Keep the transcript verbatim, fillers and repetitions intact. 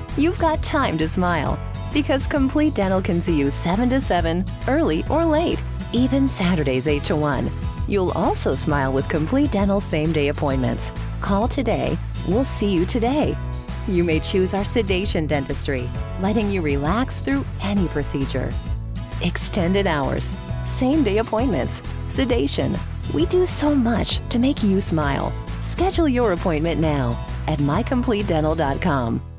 You've got time to smile because Complete Dental can see you seven to seven, early or late, even Saturdays eight to one. You'll also smile with Complete Dental same-day appointments. Call today. We'll see you today. You may choose our sedation dentistry, letting you relax through any procedure. Extended hours, same-day appointments, sedation. We do so much to make you smile. Schedule your appointment now at my complete dental dot com.